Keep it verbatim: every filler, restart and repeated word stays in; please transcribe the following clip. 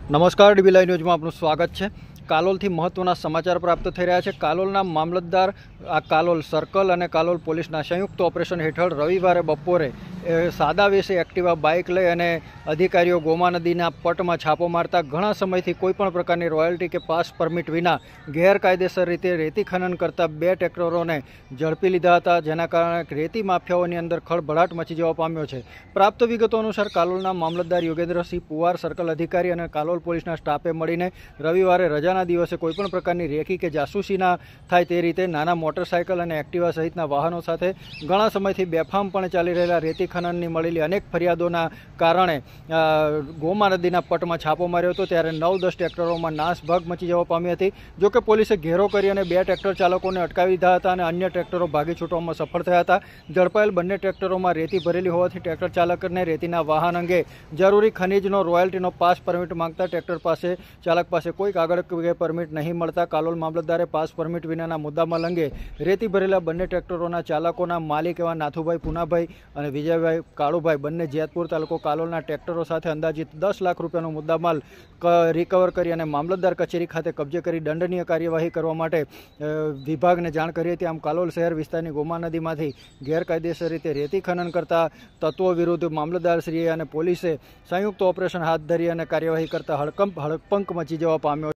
नमस्कार dB live ન્યૂઝમાં આપનું સ્વાગત છે। કાલોલથી મહત્વના સમાચાર પ્રાપ્ત થઈ રહ્યા છે। કાલોલના મામલતદાર આ કાલોલ સર્કલ અને કાલોલ પોલીસના સંયુક્ત ઓપરેશન હેઠળ રવિવારે બપોરે સાદા વેશે એક્ટિવા બાઇક લઈ અને અધિકારીઓ ગોમા નદીના પટમાં છાપો મારતા ઘણા સમયથી કોઈપણ પ્રકારની રોયલ્ટી કે પાસ પરમિટ વિના ગેરકાયદેસર રીતે રેતી ખનન કરતા બે ટ્રેક્ટરોને ઝડપી લીધા હતા, જેના કારણે રેતી માફિયાઓની અંદર ખળભળાટ મચી જવા પામ્યો છે। પ્રાપ્ત વિગતો અનુસાર કાલોલના મામલતદાર યોગેન્દ્રસિંહ પુવાર, સર્કલ અધિકારી અને કાલોલ પોલીસના સ્ટાફે મળીને રવિવારે રજાના દિવસે કોઈપણ પ્રકારની રેકી કે જાસૂસી ના થાય તે રીતે નાના મોટરસાયકલ અને એક્ટિવા સહિતના વાહનો સાથે ઘણા સમયથી બેફામપણે ચાલી રહેલા રેતી ખનનની મળેલી અનેક ફરિયાદોના કારણે ગોમા નદીના પટમાં છાપો માર્યો હતો, ત્યારે નવ દસ ટ્રેક્ટરોમાં નાસભાગ મચી જવા પામી હતી। જોકે પોલીસે ઘેરો કરી અને બે ટ્રેક્ટર ચાલકોને અટકાવી દીધા હતા અને અન્ય ટ્રેક્ટરો ભાગી છૂટવામાં સફળ થયા હતા। ઝડપાયેલ બંને ટ્રેક્ટરોમાં રેતી ભરેલી હોવાથી ટ્રેક્ટર ચાલકને રેતીના વાહન અંગે જરૂરી ખનીજનો રોયલ્ટીનો પાસ પરમિટ માંગતા ટ્રેક્ટર પાસે ચાલક પાસે કોઈ કાગળ કે પરમિટ નહીં મળતા કાલોલ મામલતદારે પાસ પરમિટ વિનાના મુદ્દામાલ અંગે રેતી ભરેલા બંને ટ્રેક્ટરોના ચાલકોના માલિક એવા નાથુભાઈ પુનાભાઈ અને વિજયભાઈ કાળુભાઈ બંને જેતપુર તાલુકો કાલોલના ટ્રેક્ટરો સાથે અંદાજિત દસ લાખ રૂપિયાનો મુદ્દામાલ રિકવર કરી અને મામલતદાર કચેરી ખાતે કબજે કરી દંડનીય કાર્યવાહી કરવા માટે વિભાગને જાણ કરી હતી। આમ કાલોલ શહેર વિસ્તારની ગોમા નદીમાંથી ગેરકાયદેસર રીતે રેતી ખનન કરતા તત્વો વિરુદ્ધ મામલતદારશ્રીએ અને પોલીસે સંયુક્ત ઓપરેશન હાથ ધરી અને કાર્યવાહી કરતા હડકંપ હડકંપ મચી જવા પામ્યો।